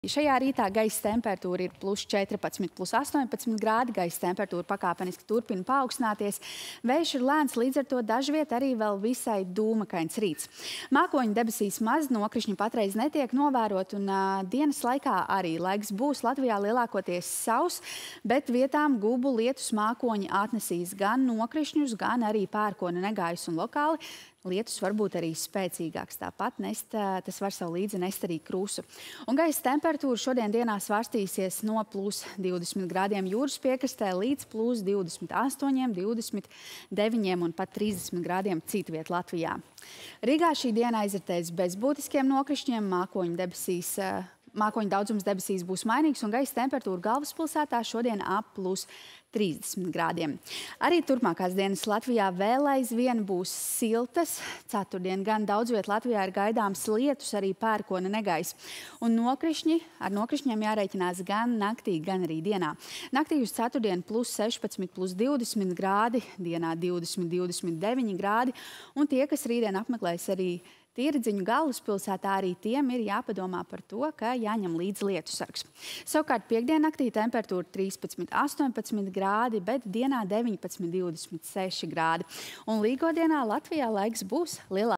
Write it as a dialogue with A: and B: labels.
A: Šajā rītā gaisa temperatūra ir plus 14, plus 18 grādi. Gaisa temperatūra pakāpeniski turpina paaugstināties. Vējš ir lēns, līdz ar to dažviet arī vēl visai dūmakains rīts. Mākoņu debesīs maz, nokrišņi patreiz netiek novērot, un dienas laikā arī laiks būs Latvijā lielākoties sauss, bet vietām gubu lietus mākoņi atnesīs gan nokrišņus, gan arī pērkona negaisu un lokāli. Lietus var būt arī spēcīgāks, tāpat tas var savu līdzi nest arī krusu. Un gaisa temperatūra šodien dienā svārstīsies no plus 20 grādiem jūras piekrastē līdz plus 28, 29 un pat 30 grādiem citviet Latvijā. Rīgā šī diena aizritēs bez būtiskiem nokrišņiem, mākoņu daudzums debesīs būs mainīgs un gaisa temperatūra galvaspilsētā šodien ap plus 30 grādiem. Arī turpmākās dienas Latvijā vēl aizvien būs siltas. Ceturtdien gan daudz viet Latvijā ir gaidāms lietus, arī pērkona negaiss. Un ar nokrišņiem jārēķinās gan naktī, gan arī dienā. Naktī uz ceturtdienu plus 16, plus 20 grādi, dienā 20, 29 grādi. Un tie, kas rītdien apmeklēs arī Tirdziņu galvaspilsētā, arī tiem ir jāpadomā par to, ka jāņem līdz lietusargs. Savukārt piekdiennaktī temperatūra 13, 18 grādi, bet dienā 19, 26 grādi. Un līgodienā Latvijā laiks būs lielā